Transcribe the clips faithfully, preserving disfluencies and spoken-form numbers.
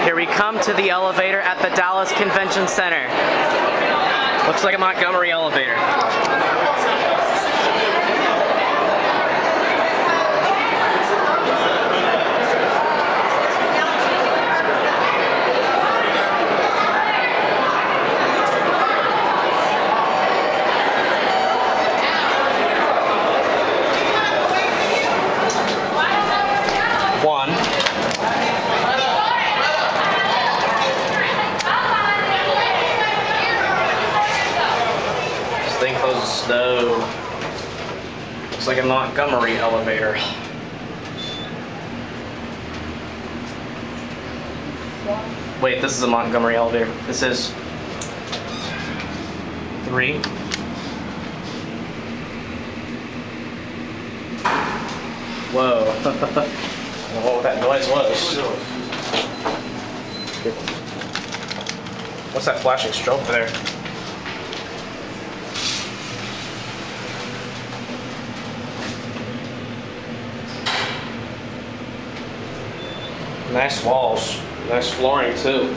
Here we come to the elevator at the Dallas Convention Center. Looks like a Montgomery elevator. One. This thing closes slow. Looks like a Montgomery elevator. Wait, this is a Montgomery elevator. This is three. Whoa. I don't know what that noise was. What's that flashing strobe there? Nice walls. Nice flooring too.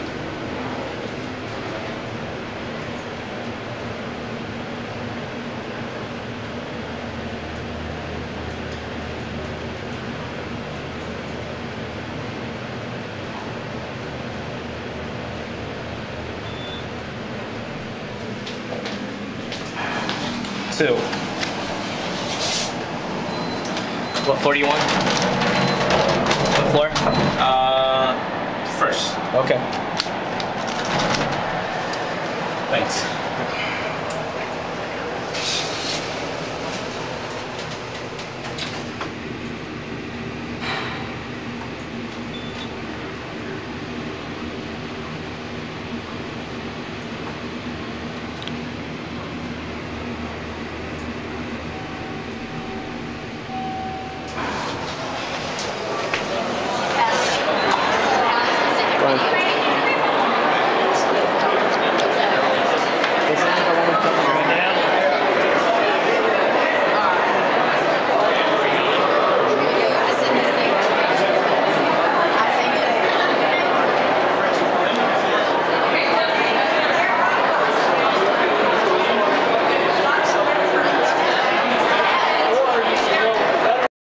Two. What floor do you want? What floor? Uh, first. Okay. Thanks.